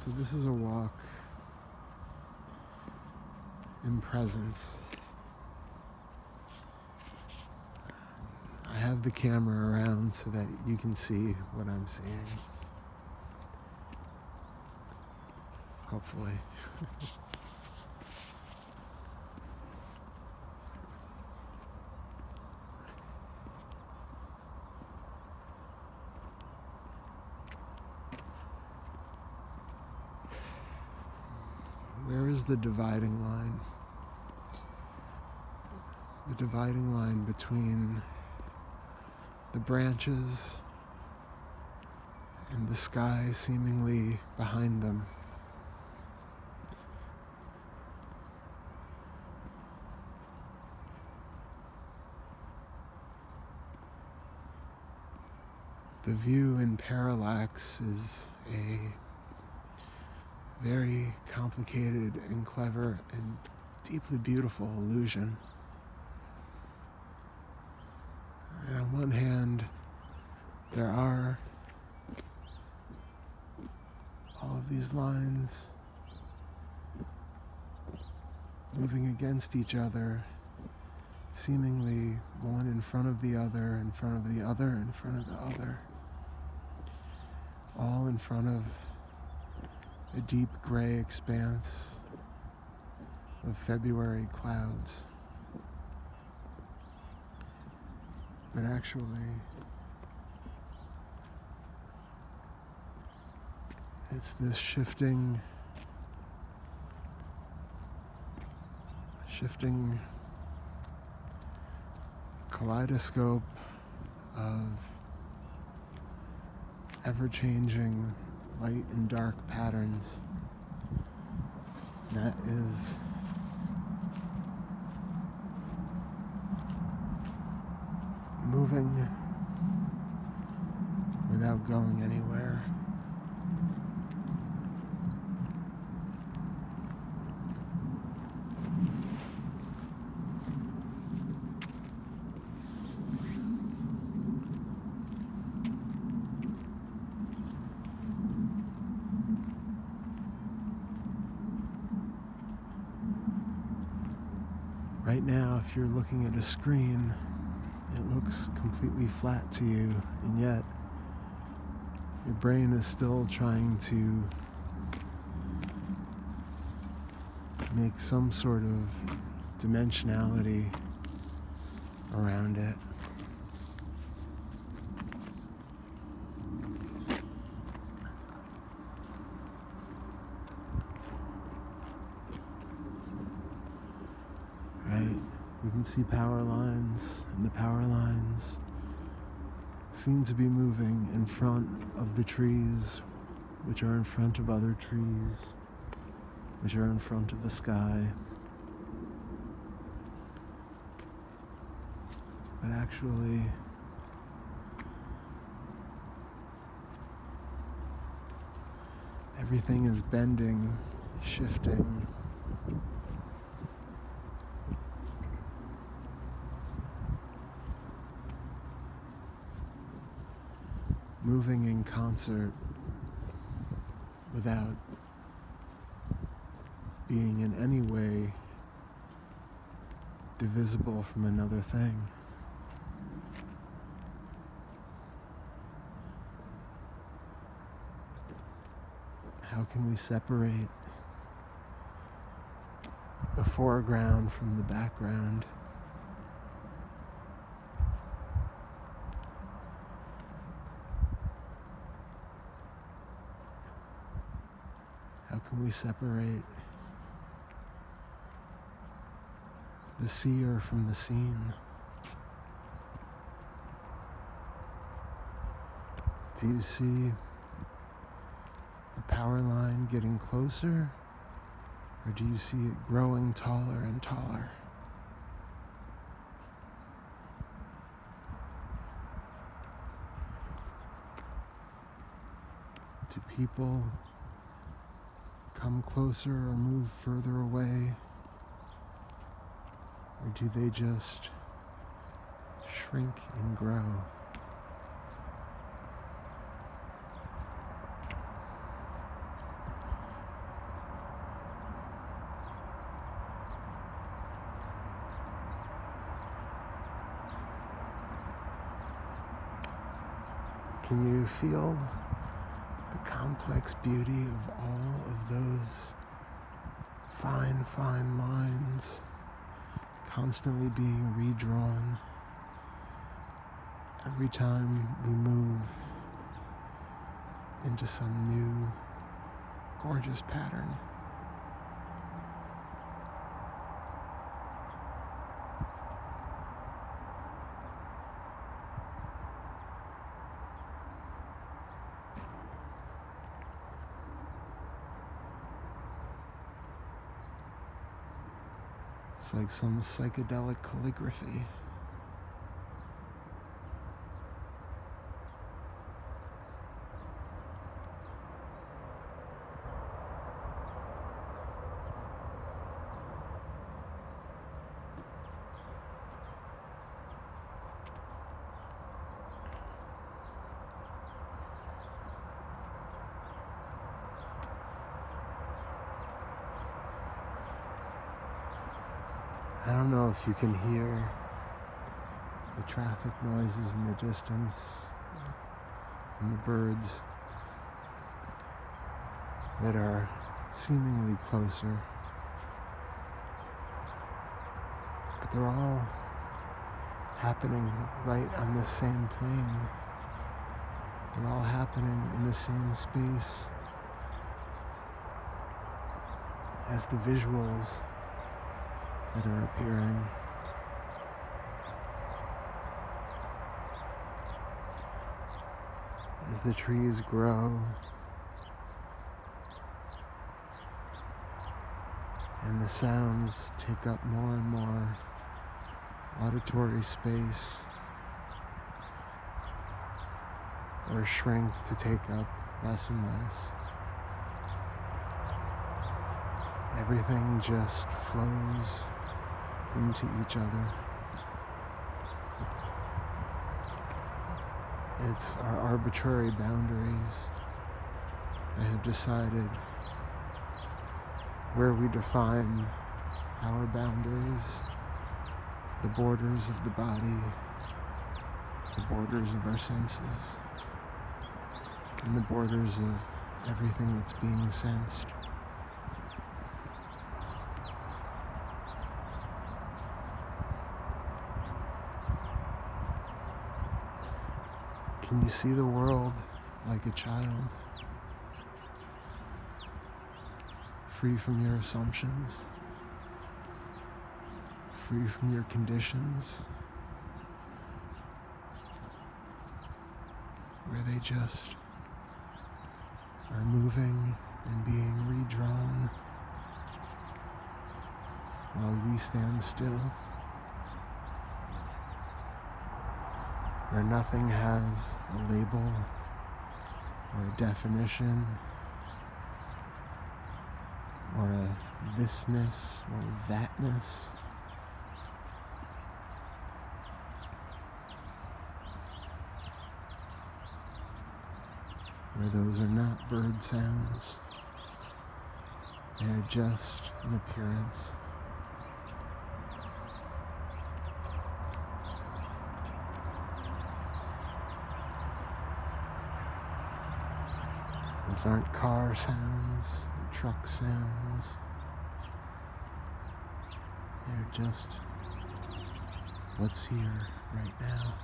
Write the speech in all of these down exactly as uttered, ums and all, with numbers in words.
So this is a walk in presence. I have the camera around so that you can see what I'm seeing. Hopefully. Where is the dividing line? The dividing line between the branches and the sky seemingly behind them. The view in parallax is a very complicated and clever and deeply beautiful illusion. And on one hand, there are all of these lines moving against each other, seemingly one in front of the other, in front of the other, in front of the other, all in front of a deep gray expanse of February clouds. But actually, it's this shifting, shifting kaleidoscope of ever-changing light and dark patterns that is moving without going anywhere. Right now, if you're looking at a screen, it looks completely flat to you, and yet your brain is still trying to make some sort of dimensionality around it. You can see power lines, and the power lines seem to be moving in front of the trees, which are in front of other trees, which are in front of the sky. But actually, everything is bending, shifting. Moving in concert without being in any way divisible from another thing. How can we separate the foreground from the background? How can we separate the seer from the seen? Do you see the power line getting closer, or do you see it growing taller and taller? Do people come closer or move further away? Or do they just shrink and grow? Can you feel the complex beauty of all of those fine, fine lines constantly being redrawn every time we move into some new, gorgeous pattern? It's like some psychedelic calligraphy. I don't know if you can hear the traffic noises in the distance and the birds that are seemingly closer, but they're all happening right on the same plane. They're all happening in the same space as the visuals that are appearing. As the trees grow and the sounds take up more and more auditory space, or shrink to take up less and less, everything just flows into each other. It's our arbitrary boundaries that have decided where we define our boundaries, the borders of the body, the borders of our senses, and the borders of everything that's being sensed. Can you see the world like a child? Free from your assumptions, free from your conditions, where they just are moving and being redrawn while we stand still, where nothing has a label or a definition or a thisness or thatness. Where those are not bird sounds, they're just an appearance. Those aren't car sounds or truck sounds. They're just what's here right now.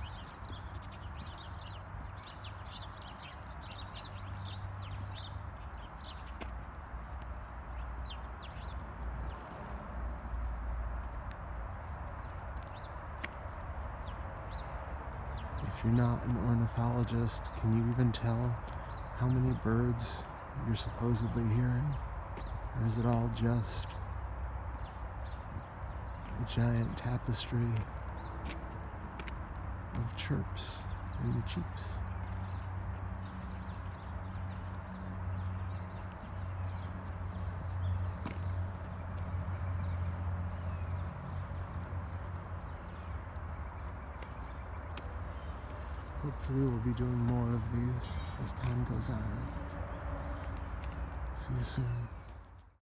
If you're not an ornithologist, can you even tell how many birds you're supposedly hearing? Or is it all just a giant tapestry of chirps and cheeps? Hopefully we'll be doing more of these as time goes on. See you soon.